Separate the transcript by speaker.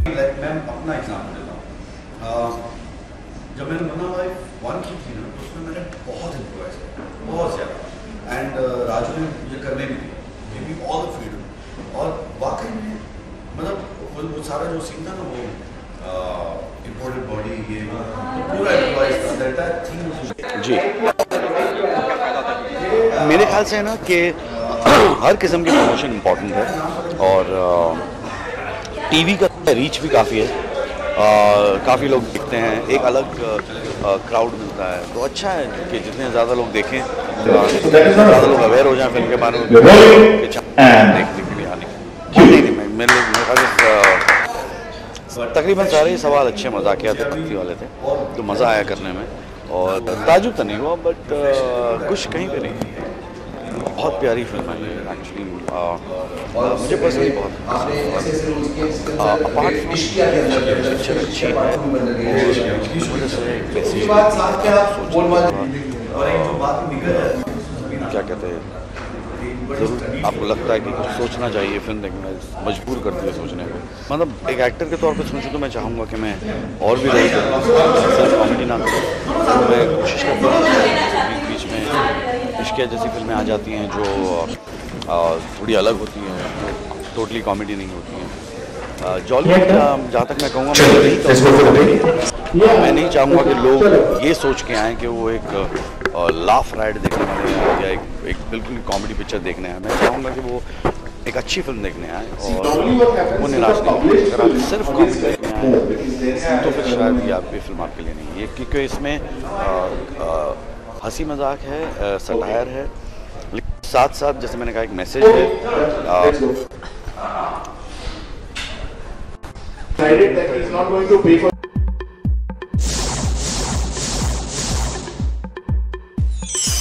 Speaker 1: मैं अपना एग्जाम्पल देता हूँ। जब मैंने मुन्ना भाई 1 की थी ना, तो उसमें मैंने बहुत इम्प्रोवाइज किया, बहुत ज़्यादा। एंड राजू ने मुझे करने भी दी, give me all the freedom. और वाकई में मतलब वो सारा जो सीन था ना, वो इम्पोर्टेड बॉडी, ये तो पूरा इम्प्रोवाइज था, दैट थिंग। जी, मेरे ख्याल से है ना कि हर किस्म की प्रमोशन इम्पोर्टेंट है, और टीवी का रीच भी काफ़ी है, काफ़ी लोग देखते हैं, एक अलग क्राउड मिलता है, तो अच्छा है कि जितने ज़्यादा लोग देखें, ज़्यादा लोग अवेयर हो जाएं फिल्म के बारे में, देखने के लिए आने के। मेरे तकरीबन सारे ही सवाल अच्छे मजाकियात वाले थे, तो मज़ा आया करने में, और ताजुब तो नहीं हुआ, बट कुछ कहीं पे नहीं। बहुत प्यारी फिल्म है एक्चुअली, मुझे पर्सनली बहुत अपार्ट पिक्चर अच्छी है, क्या कहते हैं, ज़रूर आपको लगता है कि कुछ सोचना चाहिए फिल्म देखने में, मजबूर करती है सोचने को। मतलब एक एक्टर के तौर पर सोचूं तो मैं चाहूँगा कि मैं और भी रोल करूँ, सिर्फ कॉमेडी ना करूँ, तो मैं कोशिश करता हूँ। बीच में इश्क जैसी फिल्में आ जाती हैं जो थोड़ी अलग होती हैं, टोटली कॉमेडी नहीं होती हैं। जॉलीवुड जहाँ तक मैं कहूँगा, मैं नहीं चाहूँगा कि लोग ये सोच के आएँ कि वो एक लाफ राइड देखने वाले हैं, या एक बिल्कुल कॉमेडी पिक्चर देखने आए। मैं चाहूँगा कि वो एक अच्छी फिल्म देखने आए और वो निराश नहीं हों। अगर आप सिर्फ कॉमेडी देखने आए तो फिर शायद ये आपकी फिल्म आपके लिए नहीं है, क्योंकि इसमें हंसी मजाक है, सटायर है, लेकिन साथ साथ जैसे मैंने कहा एक मैसेज है।